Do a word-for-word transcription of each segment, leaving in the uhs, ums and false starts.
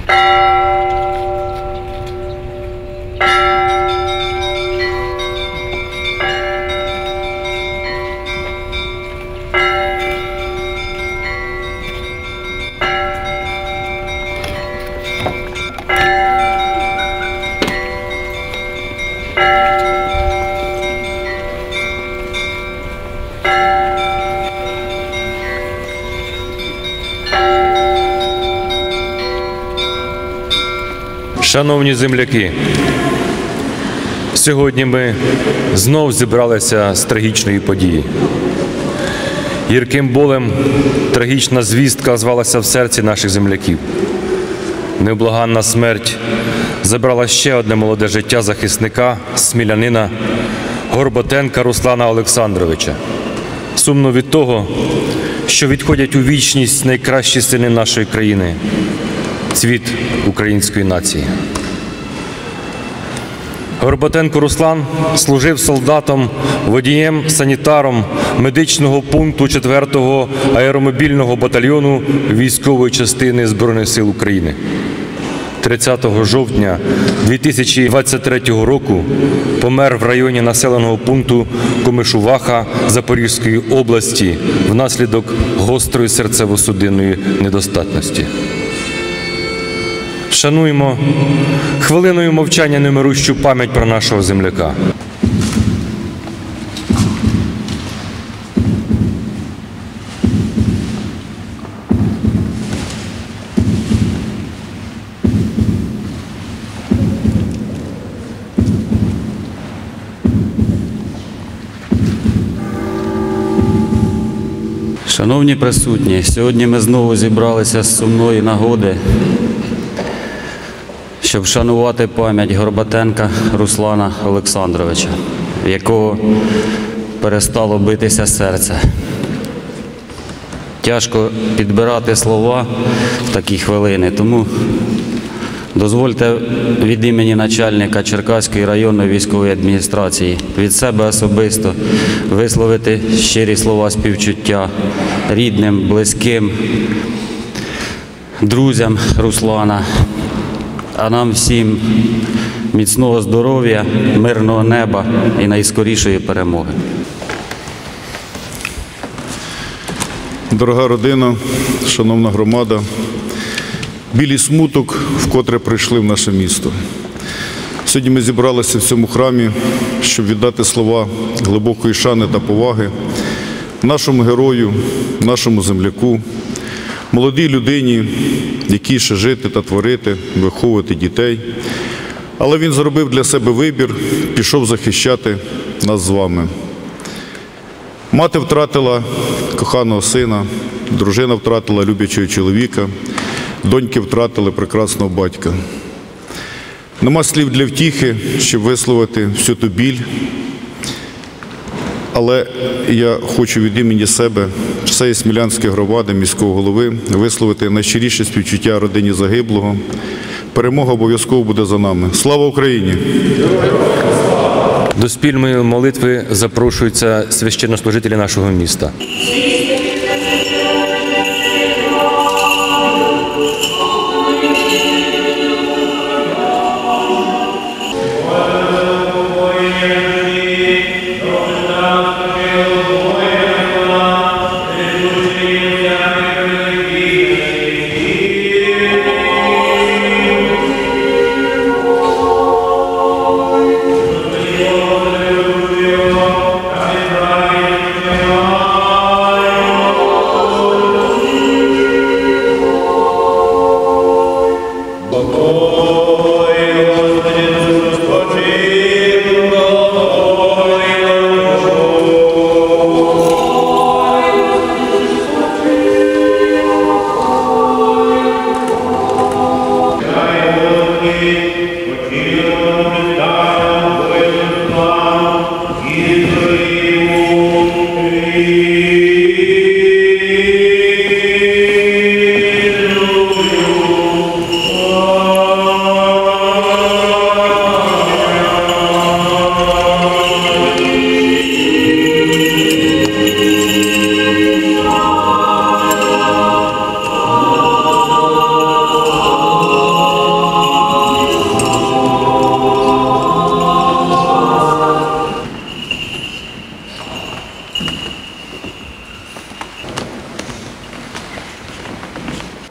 Шановні земляки, сьогодні ми знов зібралися з трагічної події. Гірким болем трагічна звістка звалася в серці наших земляків. Невблаганна смерть забрала ще одне молоде життя захисника, смілянина Горботенка Руслана Олександровича. Сумно від того, що відходять у вічність найкращі сини нашої країни, цвіт української нації. Горботенко Руслан служив солдатом, водієм, санітаром медичного пункту четвертого аеромобільного батальйону військової частини Збройних сил України. тридцятого жовтня дві тисячі двадцять третього року помер в районі населеного пункту Комишуваха Запорізької області внаслідок гострої серцево-судинної недостатності. Шануємо хвилиною мовчання немирущу пам'ять про нашого земляка. Шановні присутні, сьогодні ми знову зібралися з сумної нагоди, щоб вшанувати пам'ять Горботенка Руслана Олександровича, в якого перестало битися серце. Тяжко підбирати слова в такі хвилини, тому дозвольте від імені начальника Черкаської районної військової адміністрації, від себе особисто висловити щирі слова співчуття рідним, близьким, друзям Руслана, а нам всім міцного здоров'я, мирного неба і найскорішої перемоги. Дорога родина, шановна громада, біль і смуток вкотре прийшли в наше місто. Сьогодні ми зібралися в цьому храмі, щоб віддати слова глибокої шани та поваги нашому герою, нашому земляку, молодій людині, якій ще жити та творити, виховувати дітей. Але він зробив для себе вибір, пішов захищати нас з вами. Мати втратила коханого сина, дружина втратила люблячого чоловіка, доньки втратили прекрасного батька. Нема слів для втіхи, щоб висловити всю ту біль, але я хочу від імені себе, всієї Смілянської громади, міського голови, висловити найщиріше співчуття родині загиблого. Перемога обов'язково буде за нами. Слава Україні! До спільної молитви запрошуються священнослужителі нашого міста.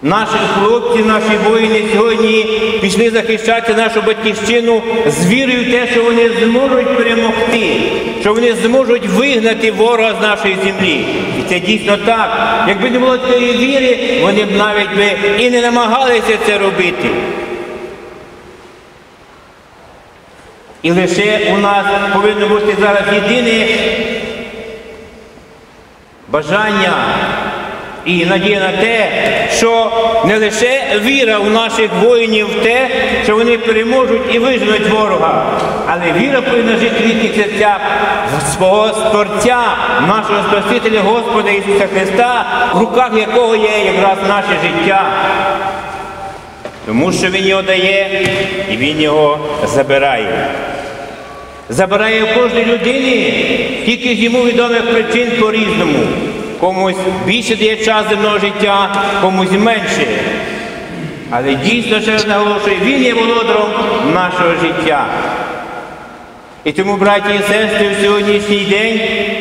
Наші хлопці, наші воїни сьогодні пішли захищати нашу батьківщину з вірою в те, що вони зможуть перемогти, що вони зможуть вигнати ворога з нашої землі. І це дійсно так. Якби не було такої віри, вони б навіть би і не намагалися це робити. І лише у нас повинно бути зараз єдине бажання і надія на те, що не лише віра у наших воїнів в те, що вони переможуть і виженуть ворога, але віра повинна жити в їхніх серцях свого Творця, нашого Спасителя Господа Ісуса Христа, в руках якого є якраз наше життя. Тому що Він його дає і Він його забирає. Забирає у кожній людині, тільки з йому відомих причин по-різному. Комусь більше дає час земного життя, комусь менше. Але дійсно, ще раз наголошую, Він є володарем нашого життя. І тому, браті і сестри, в сьогоднішній день,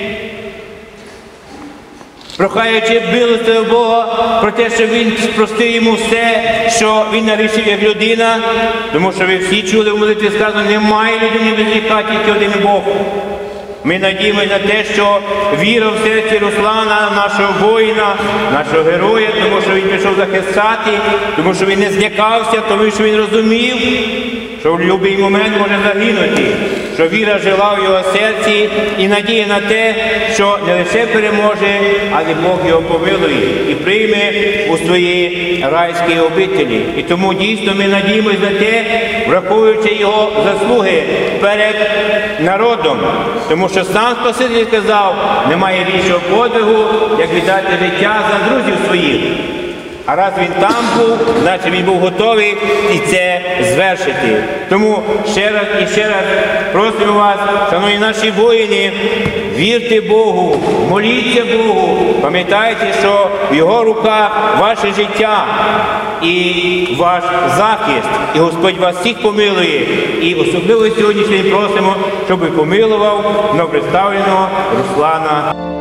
прохаючи милости у Бога про те, що Він простив йому все, що він нарішив як людина, тому що ви всі чули в молитві сказано, немає людини без гріха, тільки один Бог. Ми надіємося на те, що віра в серці Руслана, нашого воїна, нашого героя, тому що він пішов захищати, тому що він не злякався, тому що він розумів, що в будь-який момент може загинути, що віра жила в його серці і надія на те, що не лише переможе, але Бог його помилує і прийме у свої райські обителі. І тому дійсно ми надіємося на те, враховуючи його заслуги перед народом, тому що сам Спаситель сказав, немає більшого подвигу, як віддати життя за друзів своїх. А раз він там був, значить він був готовий і це звершити. Тому ще раз і ще раз просимо вас, шановні наші воїни, вірте Богу, моліться Богу, пам'ятайте, що в Його руках ваше життя і ваш захист. І Господь вас всіх помилує. І особливо сьогодні просимо, щоб помилував новопредставленого Руслана.